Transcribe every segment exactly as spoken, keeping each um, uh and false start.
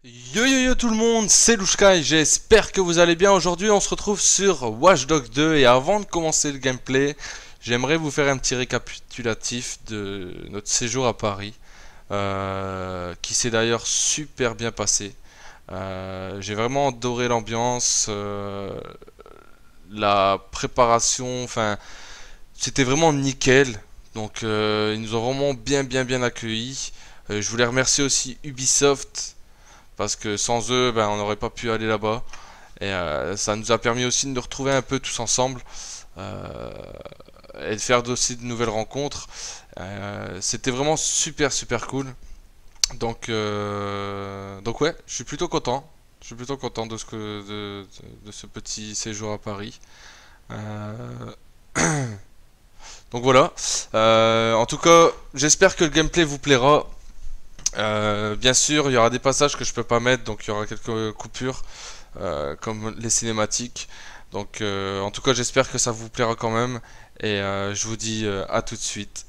Yo yo yo tout le monde, c'est Louchka et j'espère que vous allez bien. Aujourd'hui on se retrouve sur Watch Dogs deux et avant de commencer le gameplay, j'aimerais vous faire un petit récapitulatif de notre séjour à Paris, euh, qui s'est d'ailleurs super bien passé. Euh, J'ai vraiment adoré l'ambiance, euh, la préparation, enfin c'était vraiment nickel. Donc euh, ils nous ont vraiment bien bien bien accueillis. Euh, je voulais remercier aussi Ubisoft parce que sans eux, ben, on n'aurait pas pu aller là-bas. Et euh, ça nous a permis aussi de nous retrouver un peu tous ensemble euh, et de faire aussi de nouvelles rencontres. Euh, C'était vraiment super super cool. Donc, euh, donc ouais, je suis plutôt content. Je suis plutôt content de ce, que, de, de- de ce petit séjour à Paris. Euh, donc voilà. Euh, en tout cas, j'espère que le gameplay vous plaira. Euh, bien sûr, il y aura des passages que je peux pas mettre, donc il y aura quelques coupures, euh, comme les cinématiques. Donc, euh, en tout cas, j'espère que ça vous plaira quand même. Et euh, je vous dis euh, à tout de suite.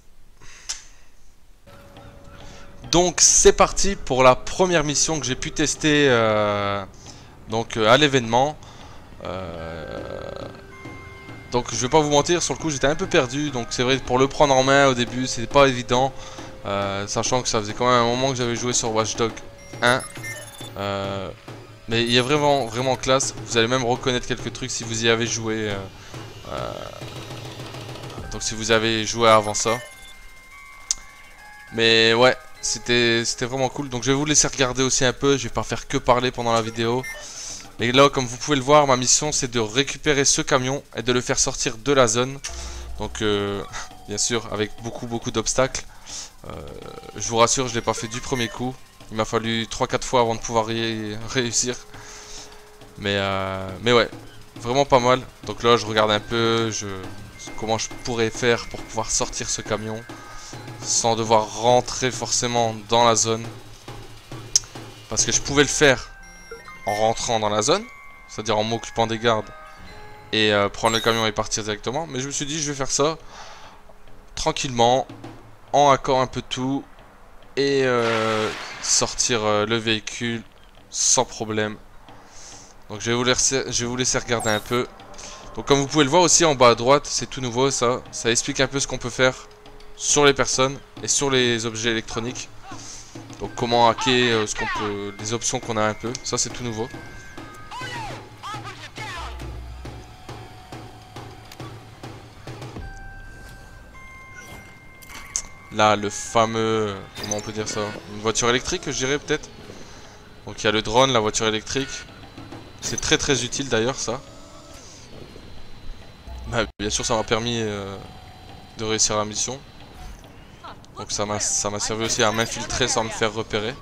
Donc, c'est parti pour la première mission que j'ai pu tester euh, donc euh, à l'événement. Euh, donc, je vais pas vous mentir, sur le coup, j'étais un peu perdu. Donc, c'est vrai, pour le prendre en main au début, c'était pas évident. Euh, sachant que ça faisait quand même un moment que j'avais joué sur Watch Dogs un. Euh, mais il est vraiment vraiment classe. Vous allez même reconnaître quelques trucs si vous y avez joué. Euh, euh, donc si vous avez joué avant ça. Mais ouais, c'était c'était vraiment cool. Donc je vais vous laisser regarder aussi un peu. Je vais pas faire que parler pendant la vidéo. Mais là, comme vous pouvez le voir, ma mission c'est de récupérer ce camion et de le faire sortir de la zone. Donc euh, bien sûr avec beaucoup beaucoup d'obstacles. Euh, je vous rassure, je l'ai pas fait du premier coup. Il m'a fallu trois quatre fois avant de pouvoir y réussir. Mais, euh, mais ouais, vraiment pas mal. Donc là, je regarde un peu je, comment je pourrais faire pour pouvoir sortir ce camion sans devoir rentrer forcément dans la zone. Parce que je pouvais le faire en rentrant dans la zone, c'est-à-dire en m'occupant des gardes et euh, prendre le camion et partir directement. Mais je me suis dit, je vais faire ça tranquillement, en hackant un peu tout et euh, sortir euh, le véhicule sans problème. Donc je vais, vous laisser, je vais vous laisser regarder un peu. Donc comme vous pouvez le voir aussi en bas à droite, c'est tout nouveau ça. Ça explique un peu ce qu'on peut faire sur les personnes et sur les objets électroniques. Donc comment hacker, euh, ce qu'on peut, les options qu'on a un peu. Ça c'est tout nouveau. Là le fameux, comment on peut dire ça, une voiture électrique je dirais peut-être. Donc il y a le drone, la voiture électrique. C'est très très utile d'ailleurs ça. Bah, bien sûr ça m'a permis euh, de réussir la mission. Donc ça m'a ça m'a servi aussi à m'infiltrer sans me faire repérer.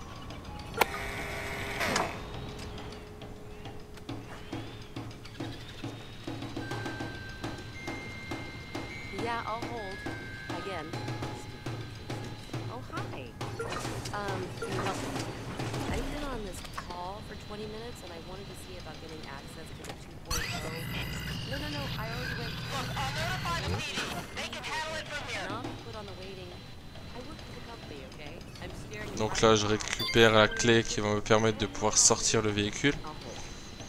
Yeah, I'll hold. Again. Oh, hi. Um, can you help me? I've been on this call for twenty minutes and I wanted to see about getting access to the two point oh. No, no, no, I already went. Look, I'll notify the P D. They can handle it from here. Not put on the waiting. I work for the company, okay? I'm staring. Donc là je récupère la clé qui va me permettre de pouvoir sortir le véhicule. I'll hold.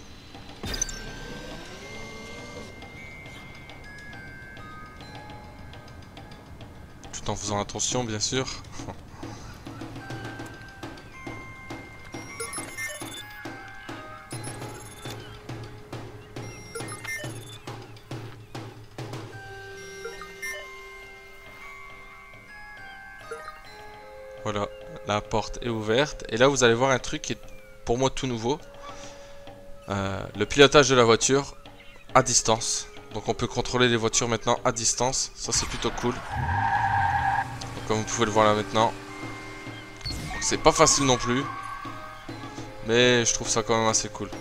Tout en faisant attention bien sûr. Voilà, la porte est ouverte. Et là vous allez voir un truc qui est pour moi tout nouveau. Euh, le pilotage de la voiture à distance. Donc on peut contrôler les voitures maintenant à distance. Ça c'est plutôt cool. Donc, comme vous pouvez le voir là maintenant. C'est pas facile non plus. Mais je trouve ça quand même assez cool.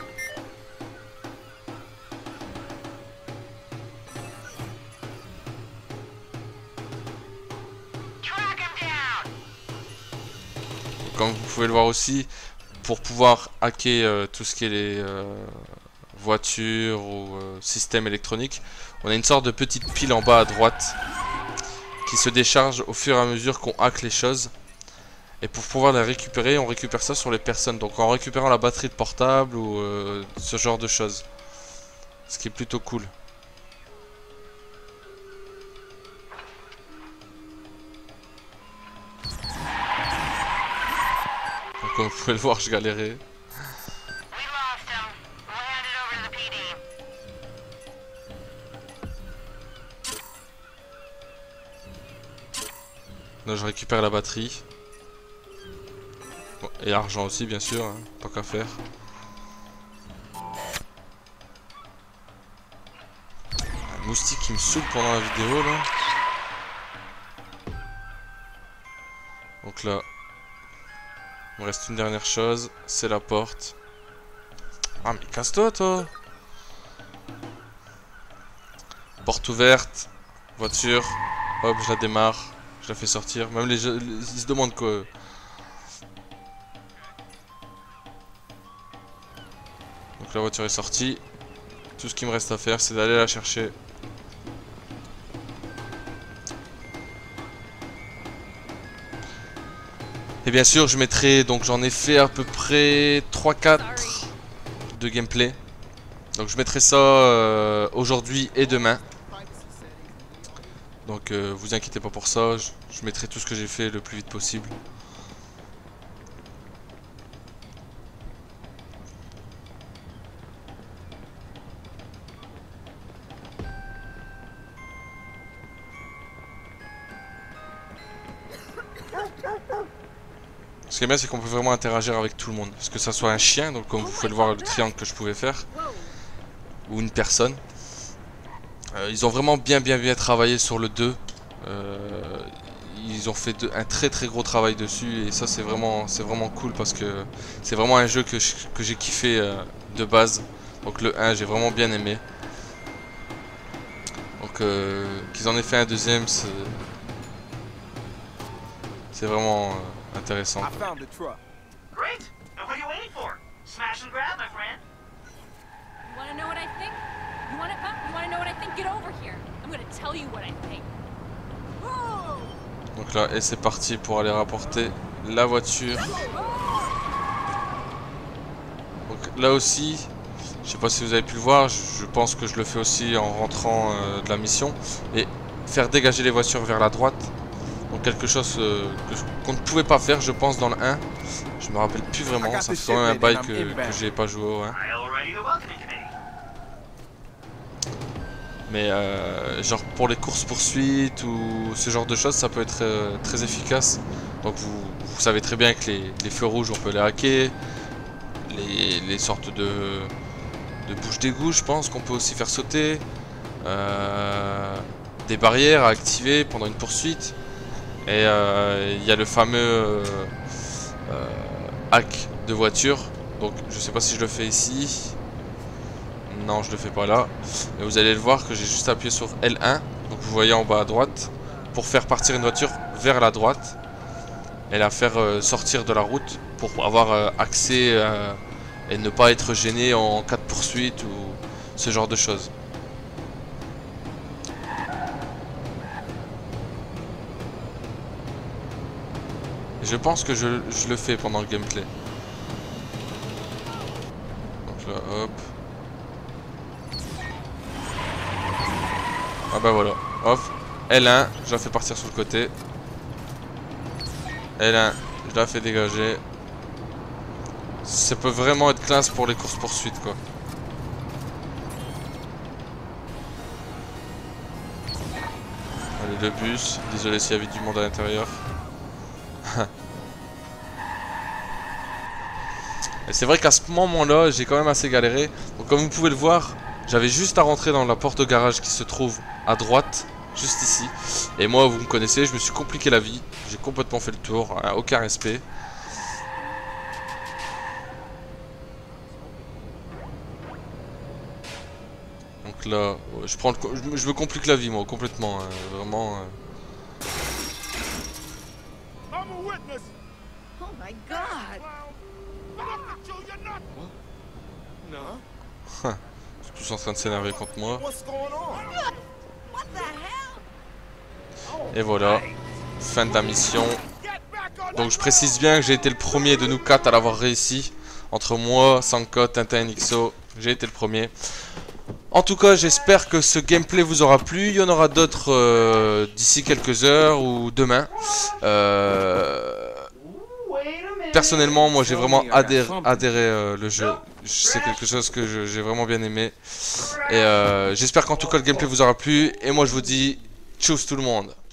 Comme vous pouvez le voir aussi, pour pouvoir hacker euh, tout ce qui est les euh, voitures ou euh, systèmes électroniques, on a une sorte de petite pile en bas à droite qui se décharge au fur et à mesure qu'on hack les choses. Et pour pouvoir les récupérer, on récupère ça sur les personnes. Donc en récupérant la batterie de portable ou euh, ce genre de choses. Ce qui est plutôt cool. Donc comme vous pouvez le voir, je galérais. Là je récupère la batterie. Bon, et l'argent aussi bien sûr, hein, tant qu'à faire. Un moustique qui me saoule pendant la vidéo là. Donc là, il me reste une dernière chose, c'est la porte. Ah mais casse-toi toi. Porte ouverte, voiture, hop je la démarre. Je la fais sortir. Même les jeux, ils se demandent quoi. Donc la voiture est sortie. Tout ce qu'il me reste à faire, c'est d'aller la chercher. Et bien sûr, je mettrai. Donc j'en ai fait à peu près trois quatre de gameplay. Donc je mettrai ça euh, aujourd'hui et demain. Donc euh, vous inquiétez pas pour ça, je, je mettrai tout ce que j'ai fait le plus vite possible. Ce qui est bien, c'est qu'on peut vraiment interagir avec tout le monde. Parce que ça soit un chien, donc comme vous pouvez le voir, le triangle que je pouvais faire, ou une personne. Euh, ils ont vraiment bien bien bien travaillé sur le deux. Euh, ils ont fait de, un très très gros travail dessus et ça c'est vraiment c'est vraiment cool parce que c'est vraiment un jeu que j'ai kiffé euh, de base. Donc le un j'ai vraiment bien aimé. Donc euh, qu'ils en aient fait un deuxième, c'est c'est vraiment euh, intéressant. Donc là, et c'est parti pour aller rapporter la voiture. Donc là aussi, je sais pas si vous avez pu le voir, je pense que je le fais aussi en rentrant euh, de la mission. Et faire dégager les voitures vers la droite. Donc quelque chose euh, qu'on ne pouvait pas faire, je pense, dans le un. Je me rappelle plus vraiment, ça fait quand même un bail que, que j'ai pas joué au un. Mais euh, genre pour les courses poursuites ou ce genre de choses, ça peut être euh, très efficace. Donc vous, vous savez très bien que les, les feux rouges on peut les hacker. Les, les sortes de, de bouches d'égout je pense qu'on peut aussi faire sauter. Euh, des barrières à activer pendant une poursuite. Et il euh, y a le fameux euh, euh, hack de voiture. Donc je sais pas si je le fais ici. Non, je le fais pas là. Mais vous allez le voir que j'ai juste appuyé sur L un. Donc vous voyez en bas à droite. Pour faire partir une voiture vers la droite. Et la faire euh, sortir de la route. Pour avoir euh, accès euh, et ne pas être gêné en cas de poursuite ou ce genre de choses. Et je pense que je, je le fais pendant le gameplay. Donc là, hop. Ah bah voilà, hop, L un, je la fais partir sur le côté. L un, je la fais dégager. Ça peut vraiment être classe pour les courses poursuites quoi. Allez, le bus, désolé s'il y avait du monde à l'intérieur. Et c'est vrai qu'à ce moment là, j'ai quand même assez galéré. Donc comme vous pouvez le voir, j'avais juste à rentrer dans la porte de garage qui se trouve à droite, juste ici. Et moi, vous me connaissez, je me suis compliqué la vie. J'ai complètement fait le tour, hein, aucun respect. Donc là, je prends le, je me complique la vie moi, complètement, hein, vraiment. Euh... Oh my God! Ils sont tous en train de s'énerver contre moi. Et voilà, fin de la mission. Donc je précise bien que j'ai été le premier de nous quatre à l'avoir réussi. Entre moi, Sanka, Tintin et Nixo, j'ai été le premier. En tout cas, j'espère que ce gameplay vous aura plu. Il y en aura d'autres euh, d'ici quelques heures ou demain. Euh... Personnellement, moi j'ai vraiment adhéré, adhéré euh, le jeu. C'est quelque chose que j'ai vraiment bien aimé. Et euh, j'espère qu'en tout cas le gameplay vous aura plu. Et moi je vous dis, tchuss tout le monde.